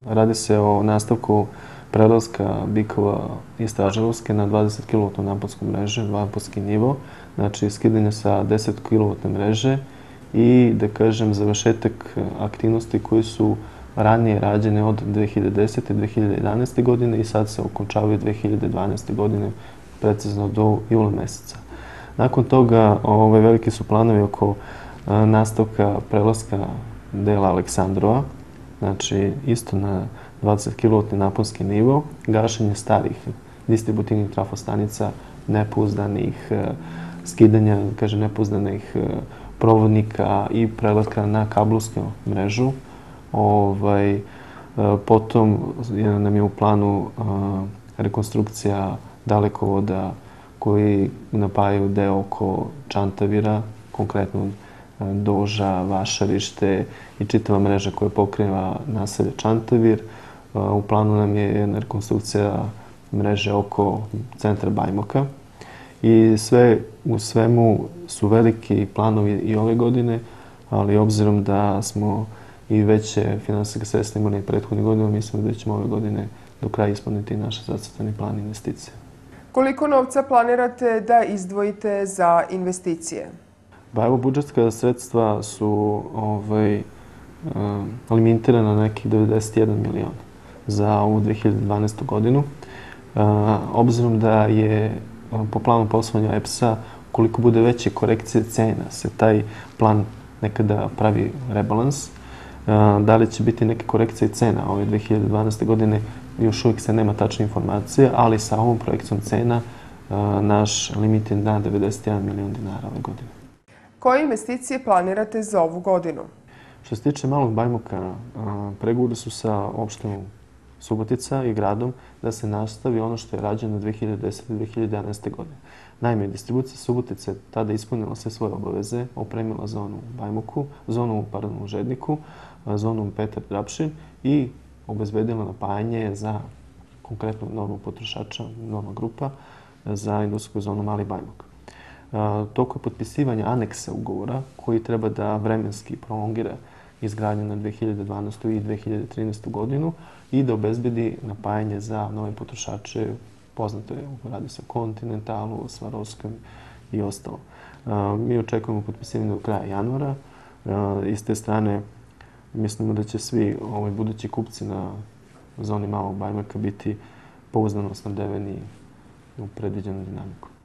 Radi se o nastavku prelaska Bikova i Stražarovske na 20 kV naponsku mrežu, naponsky nivo, znači skidanje sa 10 kV mreže i, da kažem, završetak aktivnosti koji su ranije rađene od 2010. i 2011. godine i sad se okončavaju 2012. godine, precizno do jula meseca. Nakon toga veliki su planovi oko nastavka prelaska dela Aleksandrova, znači isto na 20 kV naponski nivo, gašenje starih distributivnih trafostanica, nepouzdanih, skidanja, kažem, nepouzdanih provodnika i prelaska na kablovsku mrežu. Potom nam je u planu rekonstrukcija dalekovoda koji napajaju deo oko Čantavira, konkretno Doža, Vašarište i čitava mreža koja pokriva naselje Čantavir. U planu nam je jedna rekonstrukcija mreže oko centra Bajmoka. I sve u svemu su veliki planovi i ove godine, ali obzirom da smo i veće finansijske sredstva imali prethodnih godina, mislim da ćemo ove godine do kraja ispuniti naš zacrtani plan investicija. Koliko novca planirate da izdvojite za investicije? Pa evo, budžetska sredstva su limitirana na nekih 91 milion za ovu 2012. godinu. Obzirom da je po planu poslovanja EPS-a, koliko bude veće korekcije cena, se taj plan nekada pravi rebalans. Da li će biti neke korekcije cena ove 2012. godine, još uvijek se nema tačne informacije, ali sa ovom projekcijom cena naš limit je na 91 milion dinara ove godine. Koje investicije planirate za ovu godinu? Što se tiče Malog Bajmoka, pregovori su sa opštinom Subotica i gradom da se nastavi ono što je rađeno 2010. i 2011. godine. Naime, distribucija Subotice tada ispunila sve svoje obaveze, opremila zonu Bajmoku, zonu u Žedniku, zonu Petar Drapšin i obezbedila napajanje za konkretnu normu potrošača, norma grupa, za industrijsku zonu Mali Bajmok. Toliko je potpisivanja aneksa ugovora koji treba da vremenski prolongira izgradnju na 2012. i 2013. godinu i da obezbedi napajanje za nove potrošače, poznato je, radi se o Kontinentalu, Svarovskom i ostalo. Mi očekujemo potpisivanje do kraja januara. I s te strane mislimo da će svi budući kupci na zoni Malog Bajmoka biti pouzdano snabdeveni u predviđenu dinamiku.